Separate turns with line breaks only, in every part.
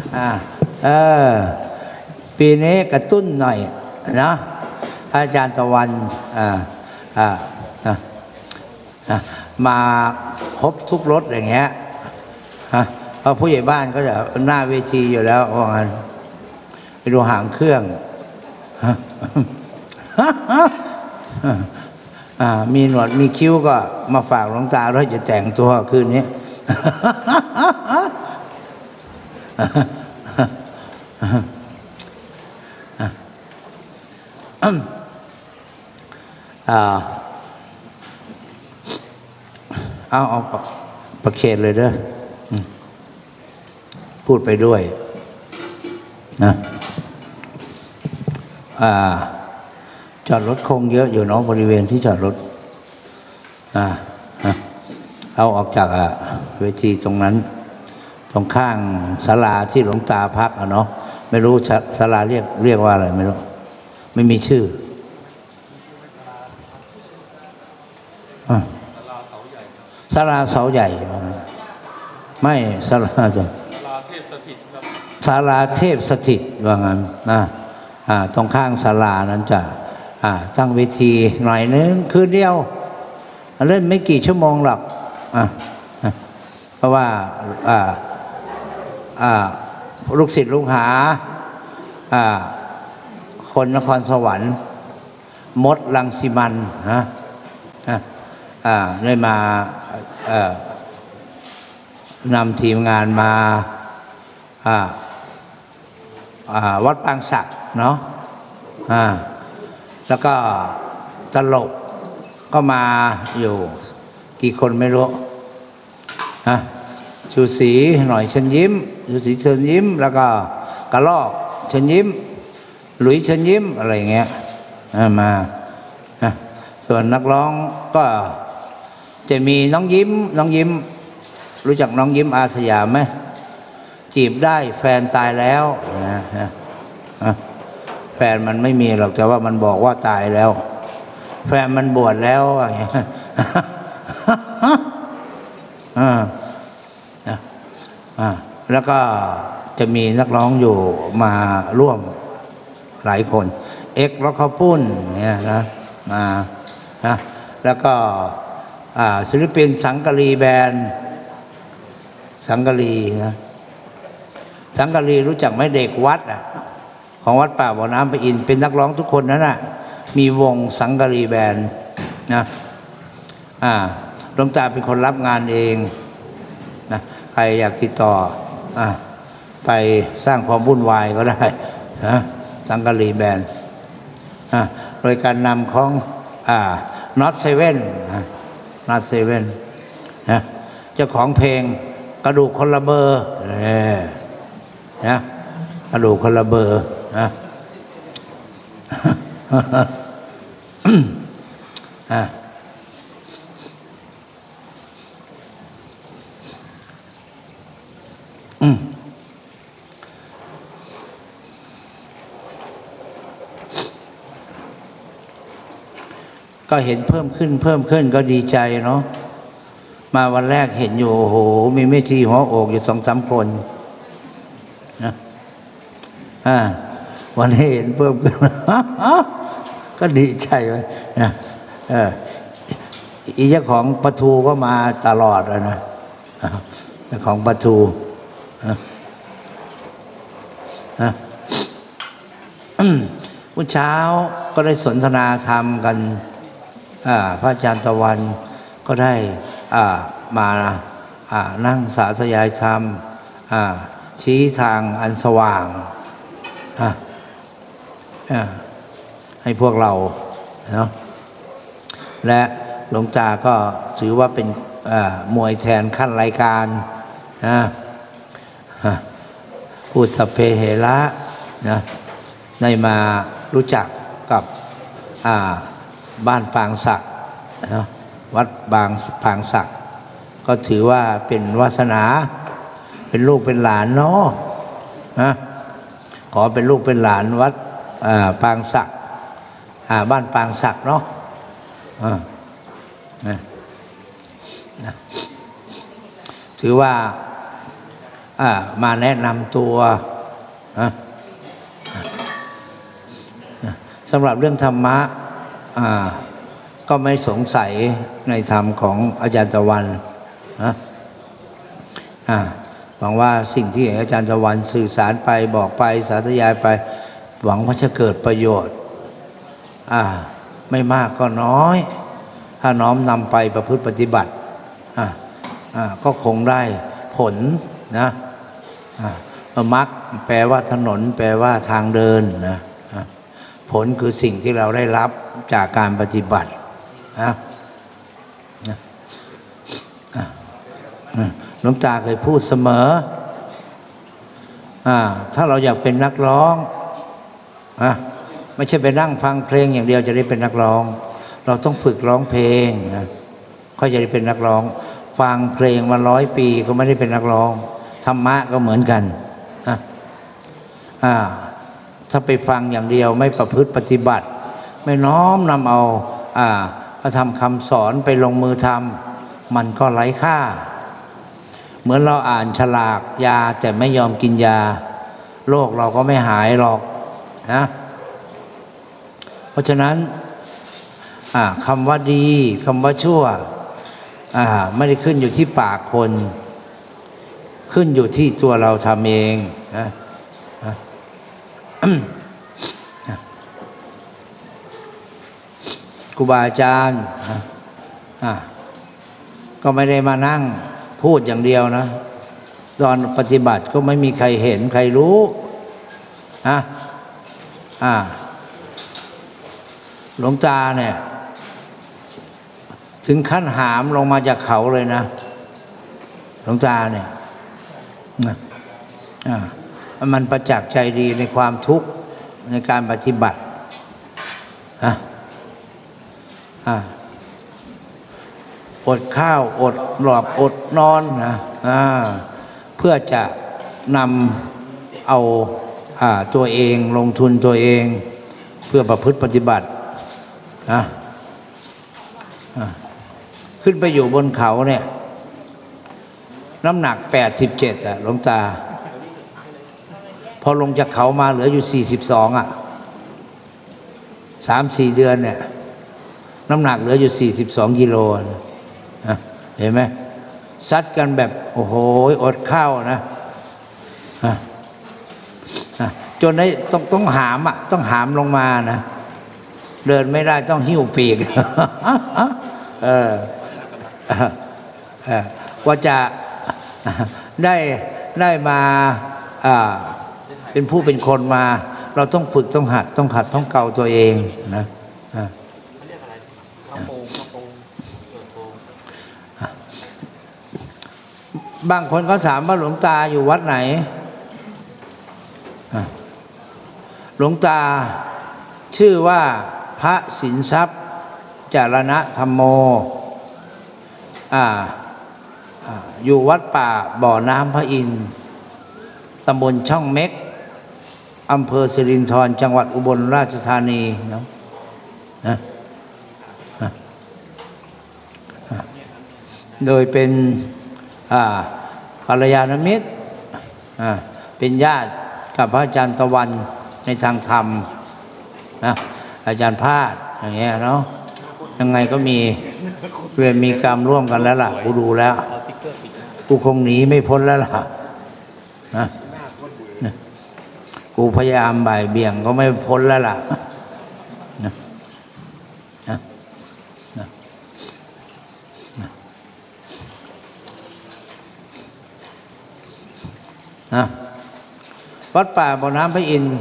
เออปีนี้กระตุ้นหน่อยนะอาจารย์ตะวันมาครบทุกรถอย่างเงี้ยเพราะผู้ใหญ่บ้านก็จะหน้าเวทีอยู่แล้วว่างั้นไปดูหางเครื่องมีหนวดมีคิ้วก็มาฝากหลวงตาด้วยจะแต่งตัวคืนนี้เอาประเคนเลยเด้อพูดไปด้วยนะจอดรถคงเยอะอยู่เนาะบริเวณที่จอดรถเอาออกจากเวทีตรงนั้นตรงข้างศาลาที่หลวงตาพักเนาะไม่รู้ศาลาเรียกว่าอะไรไม่รู้ไม่มีชื่อศาลาเสาใหญ่ไม่ศาลาจ้ะศาลาเทพสถิตว่างั้นตรงข้างศาลานั้นจะตั้งเวทีหน่อยนึงคืนเดียวเล่นไม่กี่ชั่วโมงหรอกเพราะว่าลูกศิษย์ลูกหาคนนครสวรรค์มดรังสิมันได้มานำทีมงานมาวัดปางศักดิ์เนาะแล้วก็ตลกก็มาอยู่กี่คนไม่รู้ชูศรีหน่อยเชิญยิ้มชูศรีเชิญยิ้มแล้วก็กระลอกเชิญยิ้มหลุยเชิญยิ้มอะไรเงี้ยมาส่วนนักร้องก็จะมีน้องยิ้มรู้จักน้องยิ้มอาสยามไหมจีบได้แฟนตายแล้วแฟนมันไม่มีหรอกแต่ว่ามันบอกว่าตายแล้วแฟนมันบวชแล้วอย่างเงี้ยแล้วก็จะมีนักร้องอยู่มาร่วมหลายคนเอ็กซ์แล้วเขาปุ้นเนี่ยนะมาแล้วก็ศิลปินสังกะรีแบนด์สังกะรีนะสังกะรีรู้จักไหมเด็กวัดของวัดป่าบ่อน้ำพระอินทร์เป็นนักร้องทุกคนนั้นมีวงสังกะรีแบนด์นะหลวงตาเป็นคนรับงานเองนะใครอยากติดต่อไปสร้างความวุ่นวายก็ได้นะสังกะรีแบนด์โดยการนำของน็อตเซเว่นน็อตเซเว่นเจ้าของเพลงกระดูกคนละเบอร์นะกระดูกคนละเบอร์ก็เห็นเพิ่มขึ้นก็ดีใจเนาะมาวันแรกเห็นอยู่โอ้โหมีแม่ชีหัวโอกอยู่2-3 คนนะวันนี้เห็นเพิ่มขึ้นก็ดีใจไว้นะอีเจ้าของปลาทูก็มาตลอดเลยนะเจ้าของปลาทูเมื่อเช้าก็ได้สนทนาธรรมกันพระอาจารย์ตะวันก็ได้มานั่งสาธยายธรรมชี้ทางอันสว่างให้พวกเราเนาะและหลวงตาก็ถือว่าเป็นมวยแทนขั้นรายการพูดสัพเพเหระนะได้มารู้จักกับบ้านปางศักดิ์วัดปางศักดิ์ก็ถือว่าเป็นวาสนาเป็นลูกเป็นหลานเนาะขอเป็นลูกเป็นหลานวัดปางศักดิ์บ้านปางศักดิ์เนาะถือว่ามาแนะนำตัวสำหรับเรื่องธรรมะก็ไม่สงสัยในธรรมของอาจารย์ตะวันนะหวังว่าสิ่งที่อาจารย์ตะวันสื่อสารไปบอกไปสาธยายไปหวังว่าจะเกิดประโยชน์ไม่มากก็น้อยถ้าน้อมนำไปประพฤติปฏิบัติก็คงได้ผลนะมรรคแปลว่าถนนแปลว่าทางเดินนะผลคือสิ่งที่เราได้รับจากการปฏิบัติหลวงตาเคยพูดเสมอถ้าเราอยากเป็นนักร้องไม่ใช่ไปนั่งฟังเพลงอย่างเดียวจะได้เป็นนักร้องเราต้องฝึกร้องเพลงนะก็จะได้เป็นนักร้องฟังเพลงมา100 ปีก็ไม่ได้เป็นนักร้องธรรมะก็เหมือนกันถ้าไปฟังอย่างเดียวไม่ประพฤติปฏิบัติไม่น้อมนำเอาพระธรรมคำสอนไปลงมือทำมันก็ไร้ค่าเหมือนเราอ่านฉลากยาแต่ไม่ยอมกินยาโรคเราก็ไม่หายหรอกนะเพราะฉะนั้นคำว่าดีคำว่าชั่วไม่ได้ขึ้นอยู่ที่ปากคนขึ้นอยู่ที่ตัวเราทำเองนะครูบาอาจารย์ก็ไม่ได้มานั่งพูดอย่างเดียวนะตอนปฏิบัติก็ไม่มีใครเห็นใครรู้หลวงตาเนี่ยถึงขั้นหามลงมาจากเขาเลยนะหลวงตาเนี่ยมันประจักษ์ใจดีในความทุกข์ในการปฏิบัติอดข้าวอดหลับอดนอนนะเพื่อจะนำเอาตัวเองลงทุนตัวเองเพื่อประพฤติปฏิบัติขึ้นไปอยู่บนเขาเนี่ยน้ำหนัก87หลวงตาพอลงจากเขามาเหลืออยู่42 3-4 เดือนเนี่ยน้ำหนักเหลืออยู่42 กิโลเห็นไหมซัดกันแบบโอ้โหอดข้าวนะจนได้ต้องหามต้องหามลงมานะเดินไม่ได้ต้องหิ้วปีกกว่าจะได้มาเป็นผู้เป็นคนมาเราต้องฝึกต้องหัดต้องเกาตัวเองนะบางคนก็ถามว่าหลวงตาอยู่วัดไหนหลวงตาชื่อว่าพระสินทรัพย์จารณธรรมโมอยู่วัดป่าบ่อน้ำพระอินทร์ตำบลช่องเม็กอำเภอสิรินธรจังหวัดอุบลราชธานีนะโดยเป็นกัลยาณมิตรเป็นญาติกับพระอาจารย์ตะวันในทางธรรมนะอาจารย์พาดอย่างเงี้ยเนาะยังไงก็มีเวรมีกรรมร่วมกันแล้วล่ะกูดูแล้วกูคงหนีไม่พ้นแล้วล่ะนะกูพยายามบ่ายเบี่ยงก็ไม่พ้นแล้วล่ะวัดป่าบ่อน้ำพระอินทร์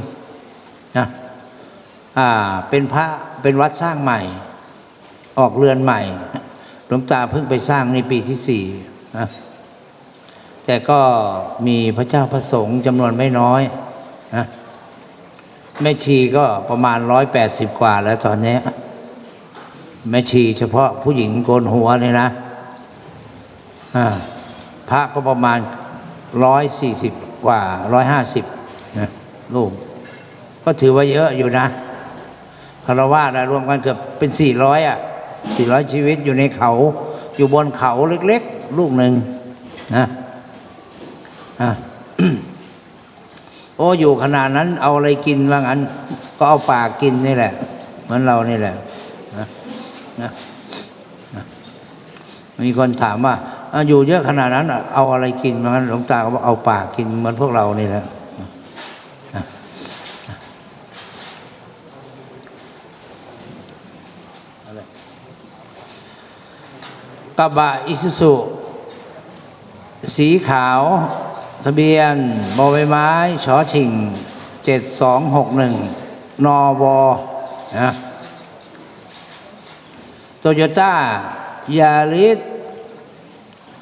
เป็นวัดสร้างใหม่ออกเรือนใหม่หลวงตาเพิ่งไปสร้างในปีที่4นะแต่ก็มีพระเจ้าพระสงฆ์จำนวนไม่น้อยนะแม่ชีก็ประมาณ180 กว่าแล้วตอนนี้แม่ชีเฉพาะผู้หญิงโกนหัวเลยนะพระก็ประมาณ140 กว่า150นะลูกก็ถือว่าเยอะอยู่นะคฤหัสถ์รวมกันเกือบเป็น400 ชีวิตอยู่ในเขาอยู่บนเขาเล็กๆลูกหนึ่งนะโอ้อยู่ขนาดนั้นเอาอะไรกินว่างั้นก็เอาปากกินนี่แหละเหมือนเรานี่แหละนะนะมีคนถามว่าอยู่เยอะขนาดนั้นเอาอะไรกินว่างั้นหลวงตาก็บอกเอาปากกินเหมือนพวกเรานี่แหละกระบะอิซูซุสีขาวทะเบียนบใบไม้ชอชิง7261นวนะโตโยต้ายาริสก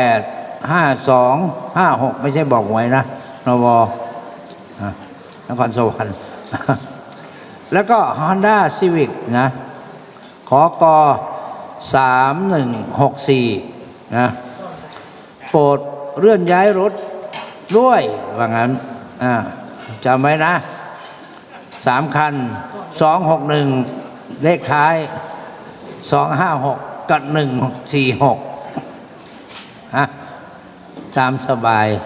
85256ไม่ใช่บอกหวยนะนวนครสวรรค์แล้วก็ Honda Civic นะขก3164นะโปรดเลื่อนย้ายรถด้วยว่างั้นจำไว้นะ3 คัน261เลขท้าย256กับ146ตามสบาย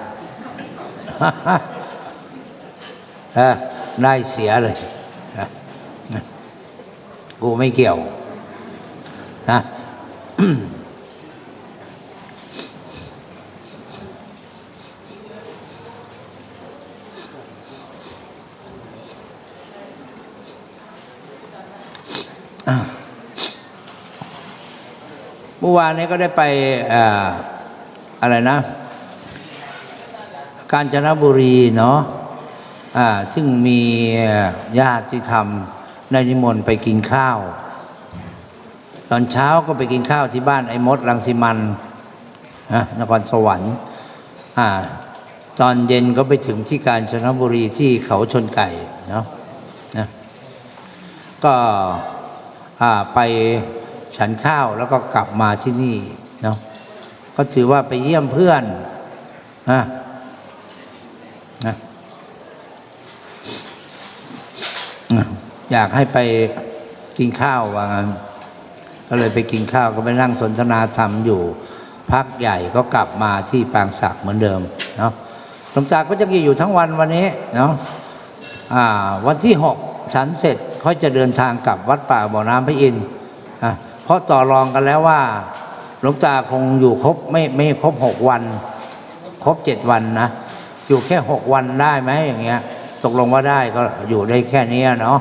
ได้เสียเลยกูไม่เกี่ยวนะเมื่อวานนี้ก็ได้ไปอะไรนะกาญจนบุรีเนาะซึ่งมีญาติธรรมได้นิมนต์ไปกินข้าวตอนเช้าก็ไปกินข้าวที่บ้านไอ้มดรังสิมันนครสวรรค์ตอนเย็นก็ไปถึงที่กาญจนบุรีที่เขาชนไก่เนาะก็ไปฉันข้าวแล้วก็กลับมาที่นี่เนาะก็ถือว่าไปเยี่ยมเพื่อนอยากให้ไปกินข้าวว่างั้นก็เลยไปกินข้าวก็ไปนั่งสนทนาธรรมอยู่พักใหญ่ก็กลับมาที่ปางศักดิ์เหมือนเดิมเนาะหลวงตาก็จะอยู่ทั้งวันวันนี้เนาะวันที่6ฉันเสร็จเขาจะเดินทางกลับวัดป่าบ่อน้ำพระอินทร์เพราะต่อรองกันแล้วว่าหลวงตาคงอยู่ครบไม่ครบ6 วันครบ7 วันนะอยู่แค่6 วันได้ไหมอย่างเงี้ยตกลงว่าได้ก็อยู่ได้แค่นี้เนาะ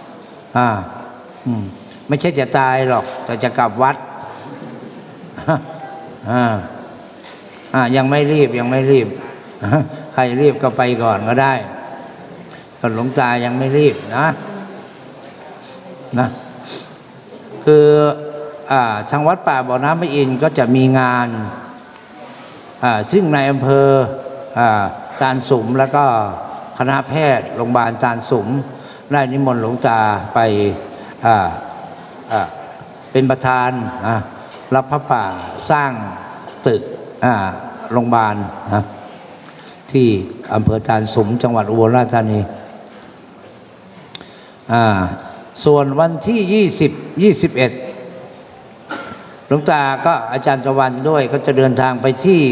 ไม่ใช่จะตายหรอกแต่จะกลับวัดยังไม่รีบใครรีบก็ไปก่อนก็ได้แต่หลวงตายังไม่รีบนะคือทางวัดป่าบ่อน้ำพระอินทร์ก็จะมีงานซึ่งในอำเภอตาลสุมแล้วก็คณะแพทย์โรงพยาบาลตาลสุมได้นิมนต์หลวงตาไปเป็นประธานรับพระป่าสร้างตึกโรงพยาบาลที่อำเภอตาลสุมจังหวัดอุบลราชธานีส่วนวันที่20-21หลวงตาก็อาจารย์ตะวันด้วยก็จะเดินทางไปที่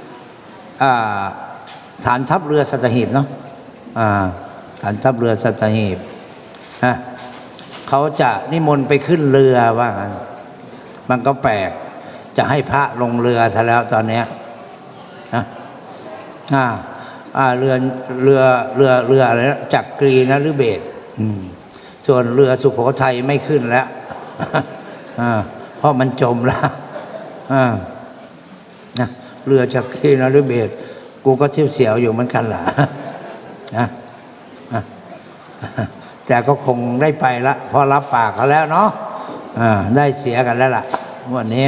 ฐานทัพเรือสัตหีบเนาะฐานทัพเรือสัตหีบเขาจะนิมนต์ไปขึ้นเรือว่างั้นมันก็แปลกจะให้พระลงเรือซะแล้วตอนนี้เรืออะไรนะจักรีนะหรือเบศส่วนเรือสุโขทัยไม่ขึ้นแล้วเพราะมันจมแล้วเรือจักรีนะหรือเบศกูก็เสียวอยู่เหมือนกันล่ะแต่ก็คงได้ไปละพอรับปากเขาแล้วเนาะได้เสียกันแล้วล่ะวันนี้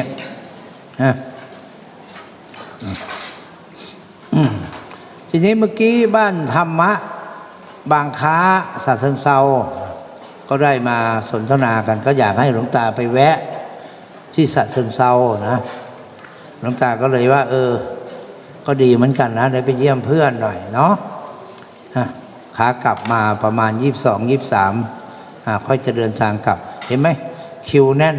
ทีนี้เมื่อกี้บ้านธรรมะบางค้าฉะเชิงเทราก็ได้มาสนทนากันก็อยากให้หลวงตาไปแวะที่ฉะเชิงเทรานะหลวงตาก็เลยว่าก็ดีเหมือนกันนะได้ไปเยี่ยมเพื่อนหน่อยเนาะขากลับมาประมาณ22-23ค่อยจะเดินทางกลับเห็นไหมคิวแน่น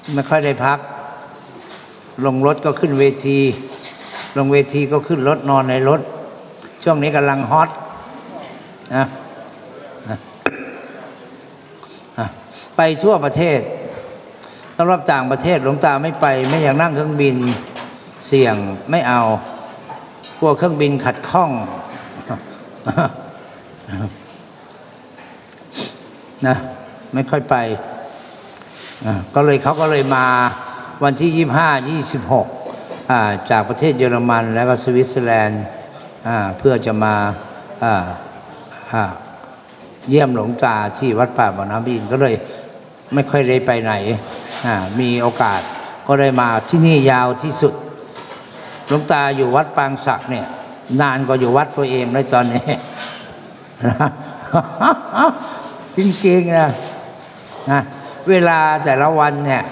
ไม่ค่อยได้พักลงรถก็ขึ้นเวทีลงเวทีก็ขึ้นรถนอนในรถช่วงนี้กำลังฮอตนะไปทั่วประเทศสำหรับต่างประเทศหลวงตาไม่ไปไม่อยากนั่งเครื่องบินเสี่ยงไม่เอากลัวเครื่องบินขัดข้องนะไม่ค่อยไปก็เลยเขาก็เลยมาวันที่25-26จากประเทศเยอรมันแล้วก็สวิตเซอร์แลนด์เพื่อจะมาเยี่ยมหลวงตาที่วัดป่าบ่อน้ำอินก็เลยไม่ค่อยได้ไปไหนมีโอกาสก็ได้มาที่นี่ยาวที่สุดหลวงตาอยู่วัดปางศักดิ์เนี่ยนานกว่าอยู่วัดตัวเองเลยตอนนี้ จริงๆนะเวลาแต่ละวันเนี่ย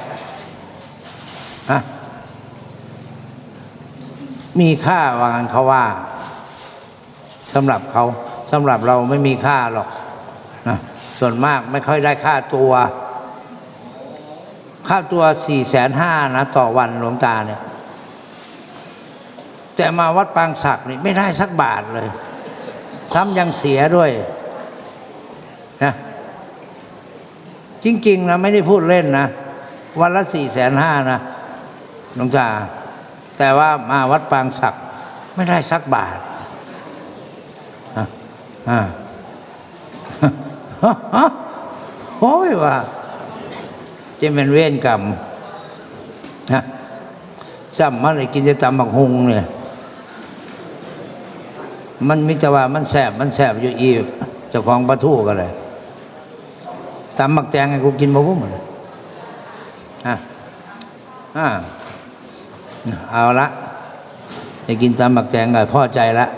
มีค่าว่างั้นเขาว่าสำหรับเขาสำหรับเราไม่มีค่าหรอกส่วนมากไม่ค่อยได้ค่าตัว450,000นะต่อวันหลวงตาเนี่ยแต่มาวัดปางศักดิ์นี่ไม่ได้สักบาทเลยซ้ำยังเสียด้วยนะจริงๆนะไม่ได้พูดเล่นนะวันละ450,000นะหลวงตาแต่ว่ามาวัดปางศักดิ์ไม่ได้สักบาทโอ้ยว่าจะเป็นเวรกรรมนะซ้ำมันเลยกินจะตำบักฮุงเนี่ยมันมิจะว่ามันแสบอยู่อีเจ้าของปลาทูกันเลยตำบักแตงให้กูกินมาพุ่มเลยเอาละจะกินตำบักแตงก็พอใจละ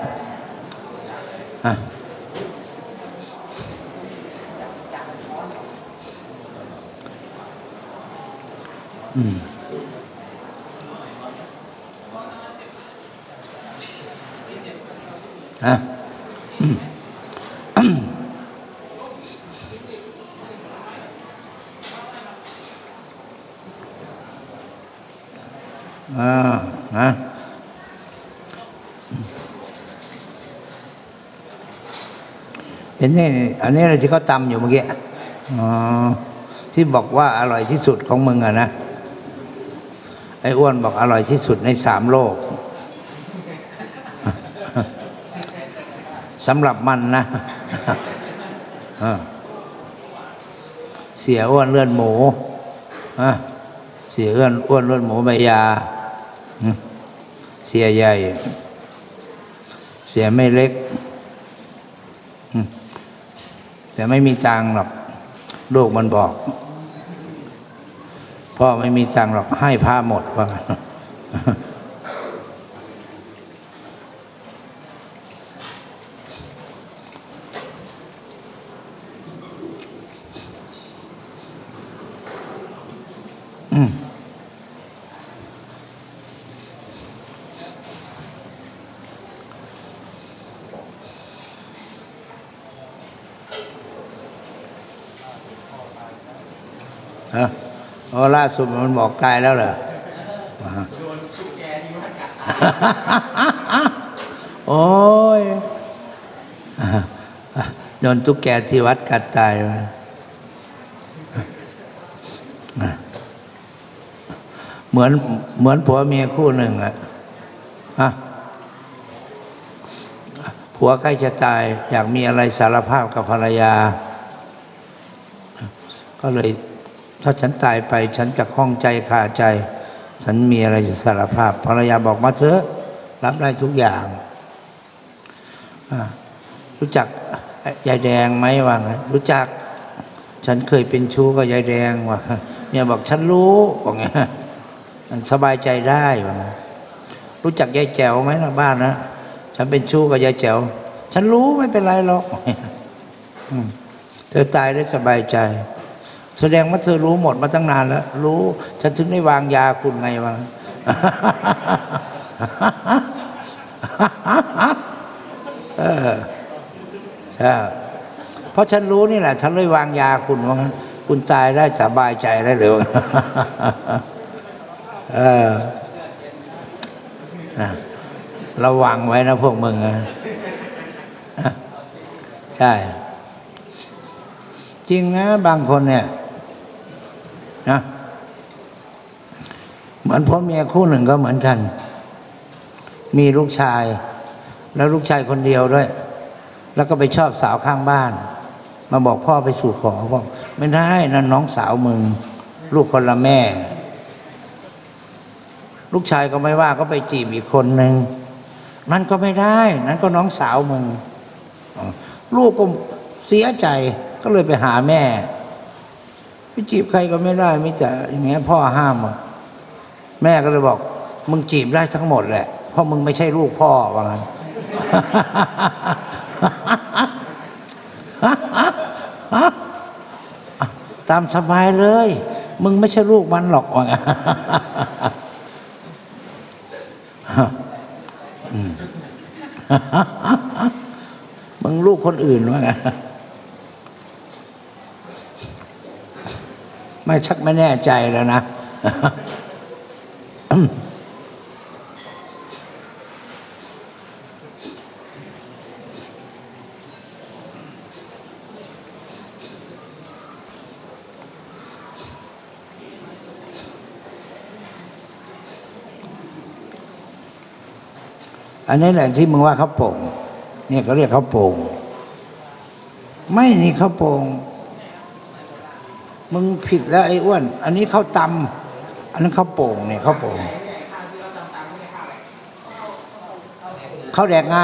เห็นนี่อันนี้อะไรที่เขาตำอยู่เมื่อกี้ที่บอกว่าอร่อยที่สุดของมึงอะนะไอ้อ้วนบอกอร่อยที่สุดใน3 โลกสำหรับมันนะเสียอ้วนเลือดหมูเสียอ้วนเลือดหมูใบยาเสียใหญ่เสียไม่เล็กแต่ไม่มีตังค์หรอกลูกมันบอกพ่อไม่มีตังค์หรอกให้พาหมดว่ากันล่าสุดมันบอกตายแล้วเหรอโอ้ยโดนตุ๊กแกที่วัดกัดตายเหมือนผัวเมียคู่หนึ่งผัวใกล้จะตายอยากมีอะไรสารภาพกับภรรยาก็เลยถ้าฉันตายไปฉันจะคล้องใจคาใจฉันมีอะไรจะสารภาพภรรยาบอกมาเถอะรับได้ทุกอย่างรู้จักยายแดงไหมว่าไงรู้จักฉันเคยเป็นชู้กับยายแดงว่าเนี่ยบอกฉันรู้ว่าไงสบายใจได้ว่ารู้จักยายแจ๋วไหมนะบ้านนะฉันเป็นชู้กับยายแจ๋วฉันรู้ไม่เป็นไรหรอกเธอตายได้สบายใจแสดงว่าเธอรู้หมดมาตั้งนานแล้วรู้ฉันถึงได้วางยาคุณไงวะใช่เพราะฉันรู้นี่แหละฉันเลยวางยาคุณว่างั้นคุณตายได้สบายใจได้เลยระวังไว้นะพวกมึงใช่จริงนะบางคนเนี่ยนะเหมือนพ่อเมียคู่หนึ่งก็เหมือนกันมีลูกชายแล้วลูกชายคนเดียวด้วยแล้วก็ไปชอบสาวข้างบ้านมาบอกพ่อไปสู่ขอพ่อไม่ได้นั่นน้องสาวมึงลูกคนละแม่ลูกชายก็ไม่ว่าก็ไปจีบอีกคนหนึ่งนั่นก็ไม่ได้นั่นก็น้องสาวมึงลูกก็เสียใจก็เลยไปหาแม่ไปจีบใครก็ไม่ได้ไม่จะอย่างเงี้ยพ่อห้ามแม่ก็เลยบอกมึงจีบได้ทั้งหมดแหละเพราะมึงไม่ใช่ลูกพ่อว่างั้น ตามสบายเลยมึงไม่ใช่ลูกมันหรอกว่างั้น มึงลูกคนอื่นว่างั้น ไม่ชักไม่แน่ใจแล้วนะ อันนี้แหละที่มึงว่าข้าวโป่งเนี่ยเขาเรียกข้าวโป่งไม่นี่ข้าวโป่งมึงผิดแล้วไอ้อ้วนอันนี้ข้าวตำอันนั้นข้าวโป่งเนี่ยข้าวโป่งข้าวแดกงา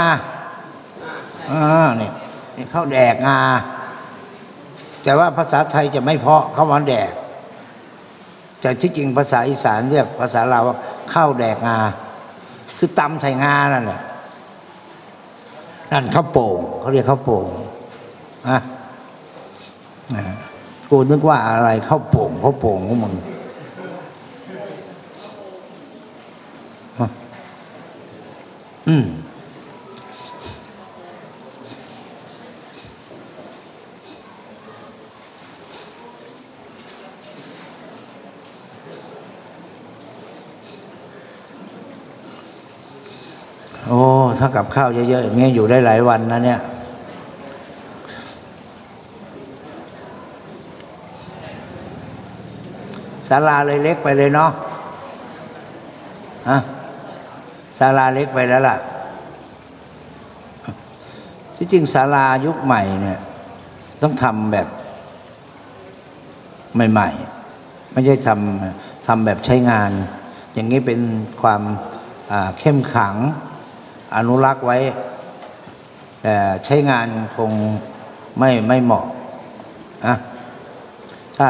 เนี่ยข้าวแดกงาแต่ว่าภาษาไทยจะไม่เพาะข้าวหวานแดกแต่ที่จริงภาษาอีสานเรียกภาษาลาวว่าข้าวแดกงาคือตำใส่งานั่นแหละนั่นข้าวโป่งเขาเรียกข้าวโป่งกูนึกว่าอะไรข้าวโป่งของมึงโอ้ถ้ากับข้าวเยอะๆอย่างเงี้ยอยู่ได้หลายวันนะเนี่ยศาลาเลยเล็กไปเลยเนาะศาลาเล็กไปแล้วล่ะที่จริงศาลายุคใหม่เนี่ยต้องทำแบบใหม่ๆไม่ใช่ทำแบบใช้งานอย่างนี้เป็นความเข้มขังอนุรักษ์ไว้แต่ใช้งานคงไม่เหมาะถ้า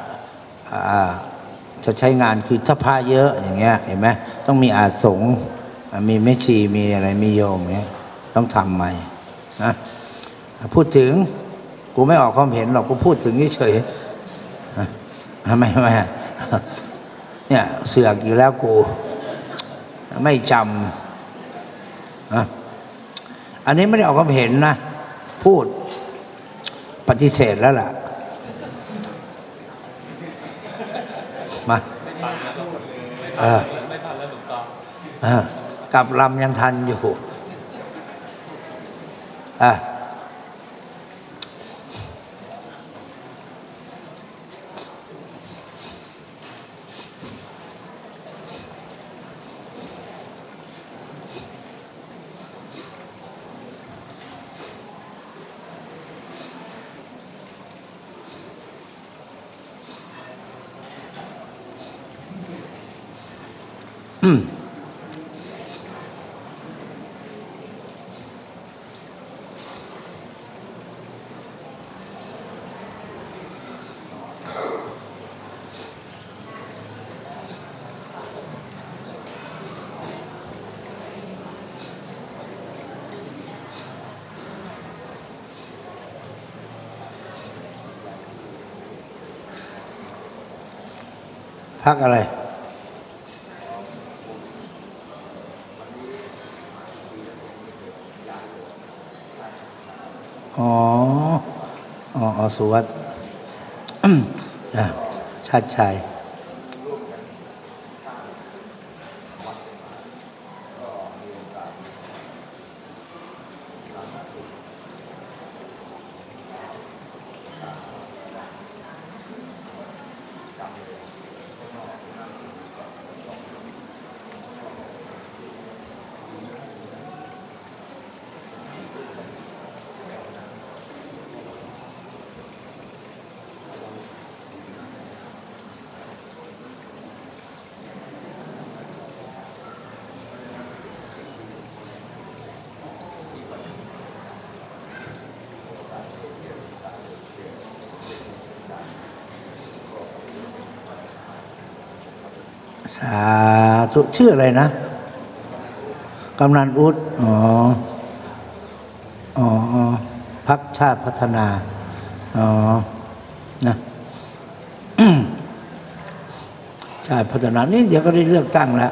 จะใช้งานคือถ้าผ้าเยอะอย่างเงี้ยเห็นไหมต้องมีอาสงฆ์มีแม่ชีมีอะไรมีโยมเงี้ยต้องทำใหม่นะพูดถึงกูไม่ออกความเห็นหรอกกูพูดถึงเฉยๆไม่เนี่ยเสือกอยู่แล้วกูไม่จำอันนี้ไม่ได้ออกความเห็นนะพูดปฏิเสธแล้วล่ะมาไม่ทันแล้วถูกต้องกลับลำยังทันอยู่พักอะไรอ๋อสุวัสดิ์ชาติชัยสาธุชื่ออะไรนะกำนันอุดพรรคชาติพัฒนานะชาติพัฒนานี่เดี๋ยวก็ได้เลือกตั้งแล้ว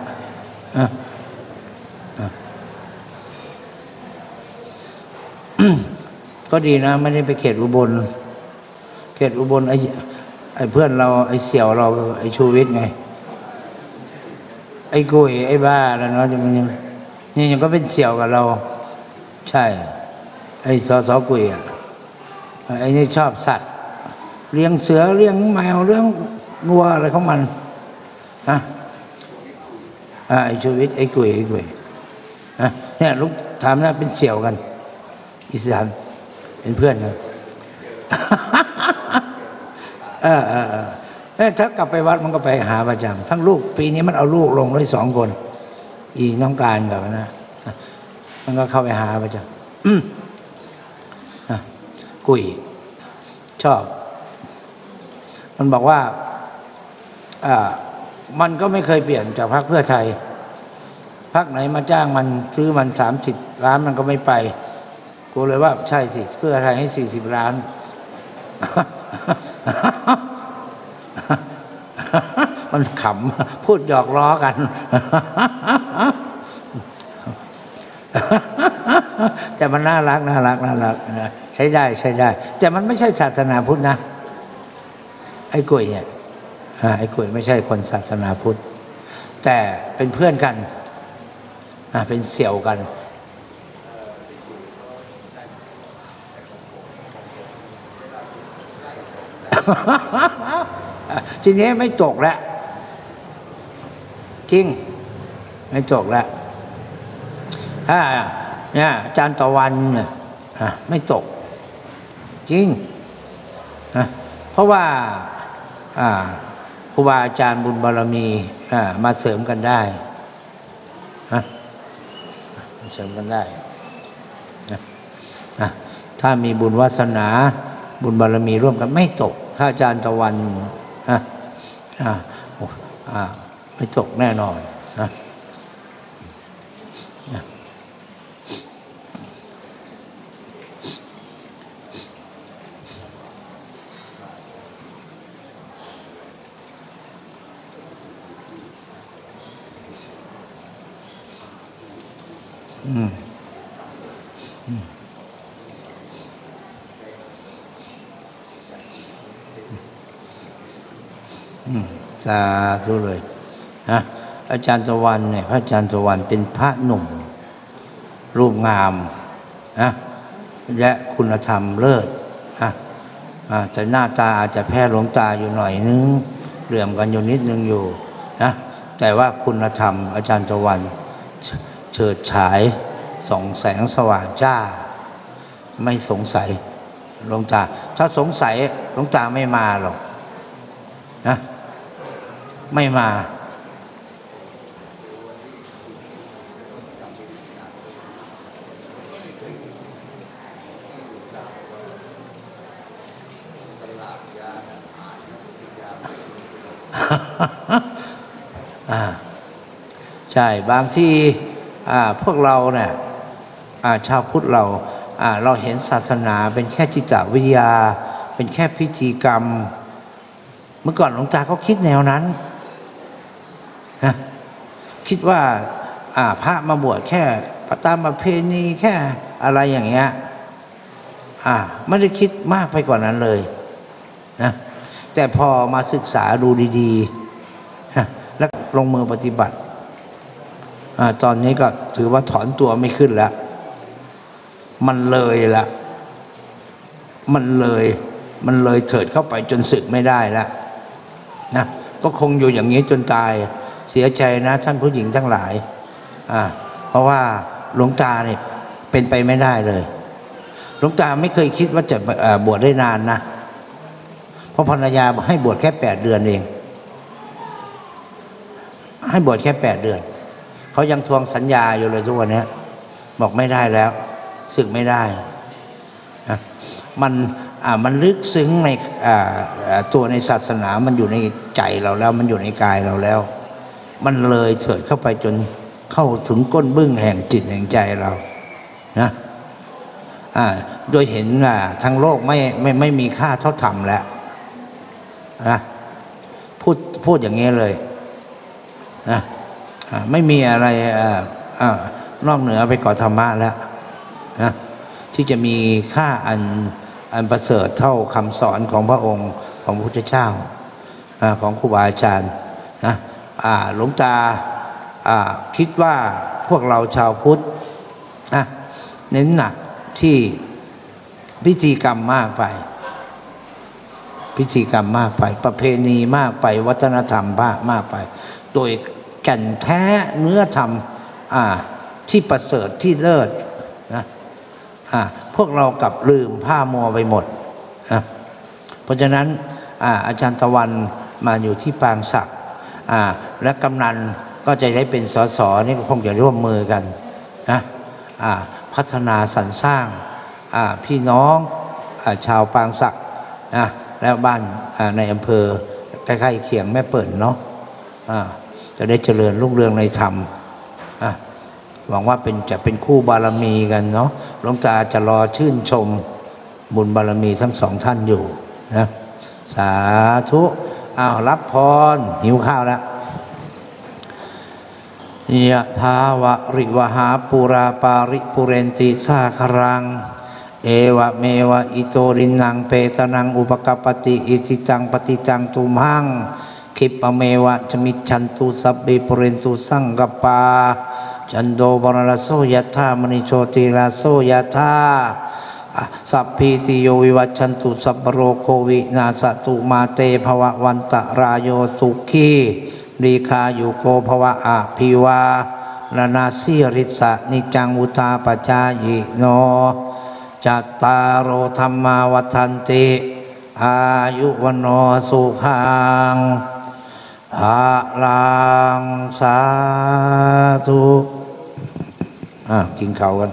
ก็ดีนะไม่ได้ไปเขตอุบลไอ้เพื่อนเราไอ้เสี่ยวเราไอ้ชูวิทย์ไงไอ้กุยไอ้บ้าแล้วเนาะมันยังก็เป็นเสี่ยวกับเราใช่ไอ้สกุยไอ้นี่ชอบสัตว์เลี้ยงเสือเลี้ยงแมวเลี้ยงงัวอะไรของมันไอ้ชูวิทย์ไอ้กุยเนี่ยลูกถามนะเป็นเสี่ยวกันอิสานเป็นเพื่อนกันถ้ากลับไปวัดมันก็ไปหาประจำทั้งลูกปีนี้มันเอาลูกลงด้วย2 คนอีน้องการกับนะมันก็เข้าไปหาประจำกุยชอบมันบอกว่ามันก็ไม่เคยเปลี่ยนจากพรรคเพื่อไทยพรรคไหนมาจ้างมันซื้อมัน30 ล้านมันก็ไม่ไปกูเลยว่าใช่สิเพื่อไทยให้40 ล้านมันขำพูดหยอกล้อกันแต่มันน่ารักใช้ได้แต่มันไม่ใช่ศาสนาพุทธนะไอ้กุยเนี่ยไอ้กุยไม่ใช่คนศาสนาพุทธแต่เป็นเพื่อนกันเป็นเสี่ยวกันทีนี้ไม่ตกแล้วจริงไม่ตกแล้วเนี่ยอาจารย์ตะวันเนี่ยไม่ตกจริงเพราะว่าครูบาอาจารย์บุญบารมีมาเสริมกันได้เสริมกันได้ถ้ามีบุญวาสนาบุญบารมีร่วมกันไม่ตกถ้าอาจารย์ตะวันไม่ตกแน่นอนนะสาธุเลยนะอาจารย์ตะวันเนี่ยพระอาจารย์ตะวันเป็นพระหนุ่มรูปงามนะและคุณธรรมเลิศแต่หน้าตาอาจจะแพ้หลวงตาอยู่หน่อยนึงเหลื่อมกันอยู่นิดนึงอยู่นะแต่ว่าคุณธรรมอาจารย์ตะวันเฉิดฉายส่องแสงสว่างจ้าไม่สงสัยหลวงตาถ้าสงสัยหลวงตาไม่มาหรอกนะไม่มาใช่บางที่พวกเราเนี่ยชาวพุทธเราเห็นศาสนาเป็นแค่จิตวิทยาเป็นแค่พิธีกรรมเมื่อก่อนหลวงตาเขาคิดแนวนั้นคิดว่าพระมาบวชแค่ตามประเพณีแค่อะไรอย่างเงี้ยไม่ได้คิดมากไปกว่านั้นเลยนะแต่พอมาศึกษาดูดีๆแล้วลงมือปฏิบัติตอนนี้ก็ถือว่าถอนตัวไม่ขึ้นแล้วมันเลยละมันเลยเถิดเข้าไปจนสึกไม่ได้แล้วนะก็คงอยู่อย่างนี้จนตายเสียใจนะท่านผู้หญิงทั้งหลายเพราะว่าหลวงตาเนี่ยเป็นไปไม่ได้เลยหลวงตาไม่เคยคิดว่าจะบวชได้นานนะเพราะภรรยาให้บวชแค่8 เดือนเองให้บวชแค่8 เดือนเขายังทวงสัญญาอยู่เลยทุกวันนี้บอกไม่ได้แล้วสึกไม่ได้มันลึกซึ้งในตัวในศาสนามันอยู่ในใจเราแล้วมันอยู่ในกายเราแล้วมันเลยเถิดเข้าไปจนเข้าถึงก้นบึ้งแห่งจิตแห่งใจเรานะโดยเห็นทั้งโลกไม่มีค่าเท่าธรรมแล้วนะพูดอย่างนี้เลยนะไม่มีอะไรนอกเหนือไปกว่าธรรมะแล้วนะที่จะมีค่าอันประเสริฐเท่าคำสอนของพระองค์ของพระพุทธเจ้าของครูบาอาจารย์นะหลวงตาคิดว่าพวกเราชาวพุทธเน้นหนักที่พิธีกรรมมากไปพิธีกรรมมากไปประเพณีมากไปวัฒนธรรมมากไปโดยแก่นแท้เนื้อธรรมที่ประเสริฐที่เลิศนะพวกเรากลับลืมผ้ามัวไปหมดเพราะฉะนั้นอาจารย์ตะวันมาอยู่ที่ปางศักดิ์และกำนันก็จะได้เป็นสสนี่ก็คงจะร่วมมือกันนะพัฒนาสรรสร้างพี่น้องชาวปางศักดิ์และบ้านในอำเภอใกล้ๆเคียงแม่เปิ่นเนาะจะได้เจริญรุ่งเรืองในธรรมหวังว่าจะเป็นคู่บารมีกันเนาะหลวงตาจะรอชื่นชมบุญบารมีทั้งสองท่านอยู่นะสาธุรับพรหิวข้าวแล้วยะถาวะริวหาปุราปาริปุเรนติสาครังเอวะเมวะอิโตรินังเปตนังอุปกปติอิจิตังปฏิตังตุมหังคิปะเมวะจมิชันตุสัพพิปุเรนตุสังกปาจันโดบรณโสยถามณิโชติราโสยถาสัพพิติโยวิวัชชันตุสัพพโรโควินาสตุมาเตภวะวันตรายโยสุขีดีคายุโกภวะอภิวาลนาสิริสะนิจังอุตาปจายิโนจัตตารโอธรรมาวัฏันติอายุวโนสุขังภะลังสาธุกินข้าวกัน